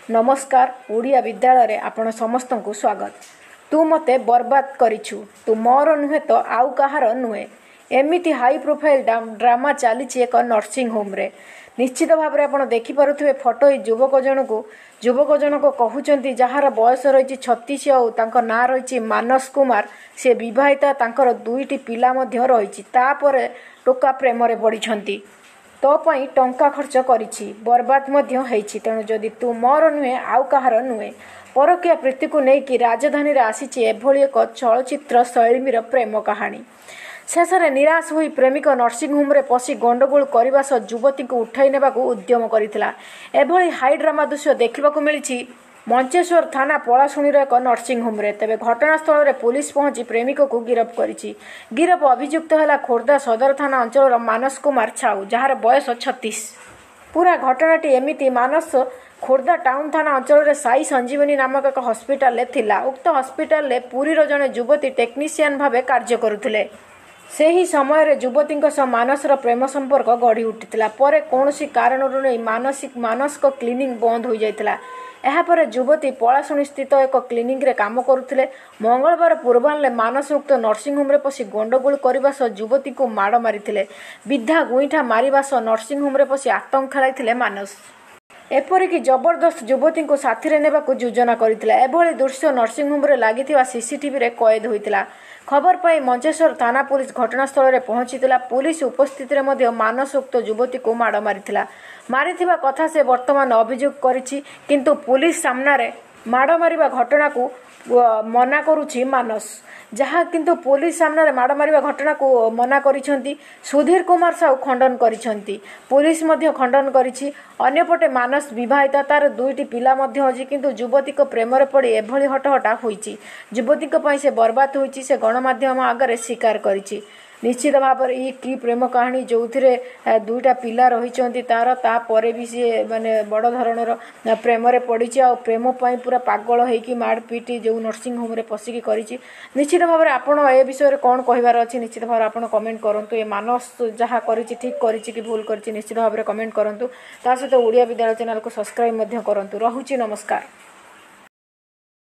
नमस्कार ओडिया विद्यालय रे आपण समस्त को स्वागत। तू मते बर्बाद करिछु, तू मोर नुहे तो आउ कहार नुहे। एमिति हाई प्रोफाइल ड्रामा चली एक नर्सिंग होम रे। निश्चित भाव में आप देखिपे फोटो युवक जनक कहते जार बयस रही 36 और ना रही मानस कुमार। से बहिता तांकर 2टी पिला रही टोका प्रेम पड़ी तो पई टंका खर्च करिछि बर्बाद होइछि। तेणु जदि तू मोर नुहे आउ कहार नुहे। परकीय प्रीति को लेकिन राजधानी रे आसीछि एभली एक चलचित्र शैलीर प्रेम कहानी। शेष में निराश होई प्रेमिक नर्सिंग होम रे पशि गंडगोल करने सह युवती को उठाई नेबा उद्यम करथिला। एभली हाई ड्रामा दृश्य देखा मिली मंचेश्वर थाना पलाशुणीर एक नर्सिंग होम रे। तेबे घटनास्थल में पुलिस पहुंची प्रेमिक को गिरफ करिछि। गिरफ अभियुक्त है खोर्धा सदर थाना अंचल मानस कुमार छाऊ जार बयस 36। पूरा घटनाटी एमिति मानस खोर्धा टाउन थाना अंचल साई संजीवनी नामक एक हस्पिटाल थिला। उक्त हस्पिटाल पुरीर जड़े युवती टेक्नीशियन भाव कार्य करुथिले। सेही समय युवती मानसर प्रेम संपर्क गढ़ी उठिथिला। परे कौनसी कारणरू नहीं मानस को क्लिनिक बंद हो जाइथिला। एहापर युवती पलाशुणी स्थित एक क्लिनिक रे काम करुथिले। मंगलवार पूर्वाह्न मानस उक्त नर्सिंग होम रे पशि गंडगोल करने सह युवती को माड़ मारिथिले। विधा गुईठा मारिबा सह नर्सिंग होम रे पशि आतंक खेलाइथिले मानस। एपरिक जबरदस्त युवती को साथी नेबा योजना करथिला। एभली दृश्य नर्सिंग होम रे लागिथिबा सीसीटीवी रे कैद होइतिला। खबर पाई मंचेश्वर थाना पुलिस घटनास्थल में पहुंचीला। पुलिस उपस्थित रे मानस उक्त युवती को माड़ मारिथिबा कथा से वर्तमान अभियोग करिछि। किंतु पुलिस सामना रे माड़ मारिबा घटना को मना करुछि मानस। जहाँ किंतु पुलिस सामने माड़ मारिबा घटना को मना करिसेंती सुधीर कुमार साहू खंडन करिसेंती। पुलिस मध्य खंडन करिछि। अन्यपटे मानस विवाहिता तार 2टी पिला मध्य अछि। किंतु युवती को प्रेम रे पड़ी एभली हटहटा होइछि। युवती को पई से बर्बाद होइछि से गणमाध्यम आगे स्वीकार करिछि। निश्चित भाव में ये कि प्रेम कहानी जो 2टा पिला रही तार तापर भी सी माने बड़ धरणर प्रेम रे पड़ी आ प्रेम पाई पूरा पागल होइकि मारपीट जो नर्सिंग होम रे पशिकी करिछि। निश्चित भाव में आपण ए विषय में कौन कहबार अछि निश्चित भाव में आपण कमेंट करंतु। ये मानस जहाँ करिछि ठीक करिछि कि भूल करिछि निश्चित भाव में कमेंट करंतु। ता सहित ओडिया विद्यालय चैनल को सब्सक्राइब मध्य करंतु। रहुछि नमस्कार।